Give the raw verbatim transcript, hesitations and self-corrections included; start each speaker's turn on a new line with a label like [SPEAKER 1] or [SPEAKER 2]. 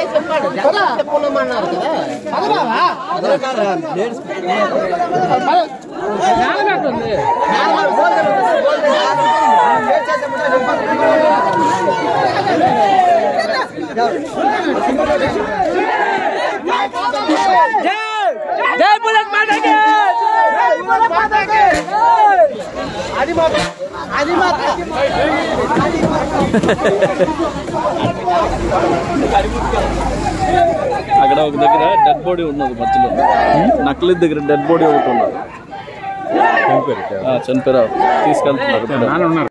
[SPEAKER 1] जय बुलेट माता के बुलेट माता के आदि माता आदि माता
[SPEAKER 2] అక్కడ ఒక దగ్గర డెడ్ బాడీ ఉన్నది మధ్యలో నక్లీ దగ్గర డెడ్ బాడీ ఒకటి ఉన్నది చనిపోయారు తీసుకెళ్తున్నారు.